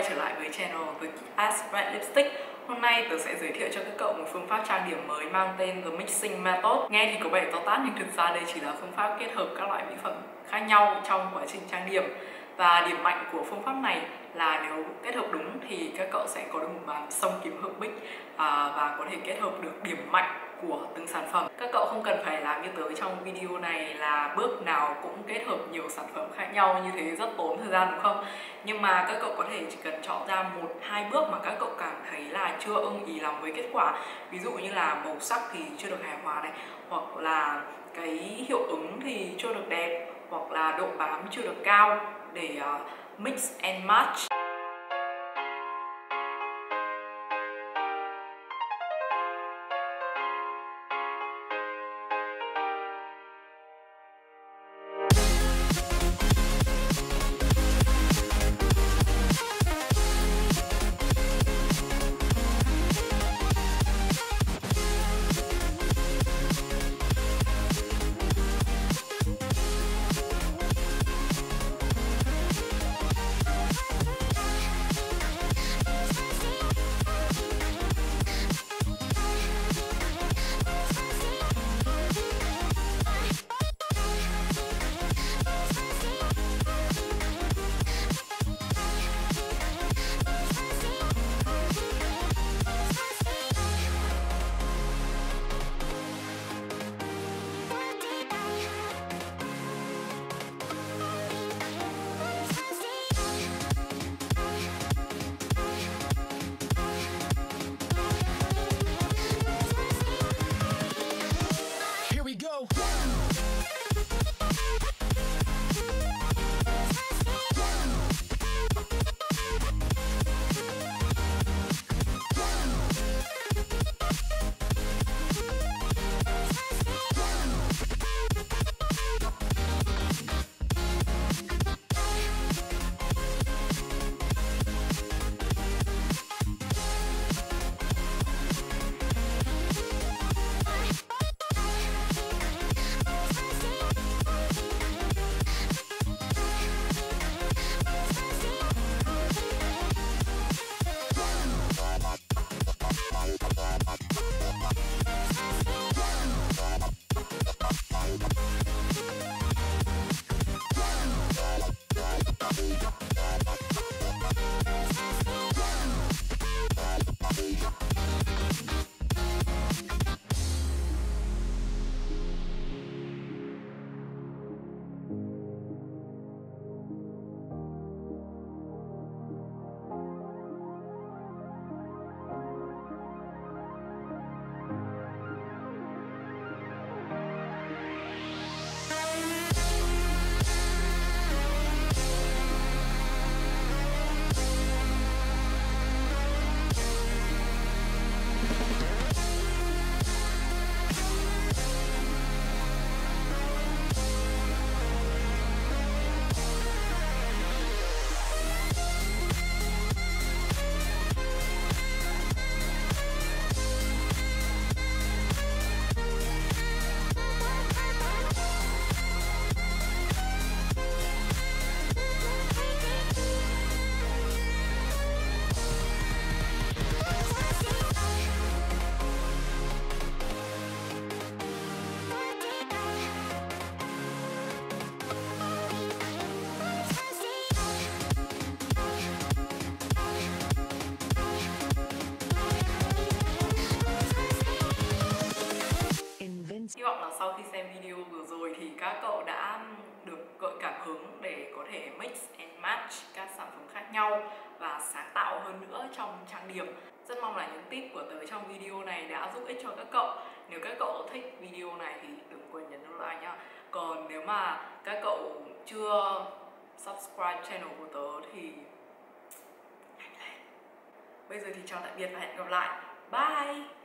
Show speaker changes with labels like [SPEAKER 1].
[SPEAKER 1] trở lại với channel với As Red Lipstick. Hôm nay tớ sẽ giới thiệu cho các cậu một phương pháp trang điểm mới mang tên The Mixing Method. Nghe thì có vẻ to tát nhưng thực ra đây chỉ là phương pháp kết hợp các loại mỹ phẩm khác nhau trong quá trình trang điểm. Và điểm mạnh của phương pháp này là nếu kết hợp đúng thì các cậu sẽ có được một màn song kiếm hợp bích và có thể kết hợp được điểm mạnh của từng sản phẩm. Các cậu không cần phải làm như tớ trong video này là bước nào cũng kết hợp nhiều sản phẩm khác nhau, như thế rất tốn thời gian đúng không? Nhưng mà các cậu có thể chỉ cần chọn ra 1-2 bước mà các cậu cảm thấy là chưa ưng ý lắm với kết quả. Ví dụ như là màu sắc thì chưa được hài hòa này, hoặc là cái hiệu ứng thì chưa được đẹp, hoặc là độ bám chưa được cao, để mix and match. Hy vọng là sau khi xem video vừa rồi thì các cậu đã được gợi cảm hứng để có thể mix and match các sản phẩm khác nhau và sáng tạo hơn nữa trong trang điểm. Rất mong là những tip của tớ trong video này đã giúp ích cho các cậu. Nếu các cậu thích video này thì đừng quên nhấn nút like nhá. Còn nếu mà các cậu chưa subscribe channel của tớ thì hãy lên. Bây giờ thì chào tạm biệt và hẹn gặp lại. Bye!